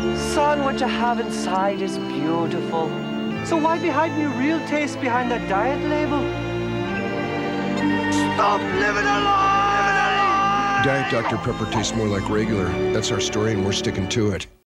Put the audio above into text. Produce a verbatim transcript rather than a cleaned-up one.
Son, what you have inside is beautiful. So why be hiding your real taste behind that diet label? Stop living a lie! Diet Doctor Pepper tastes more like regular. That's our story, and we're sticking to it.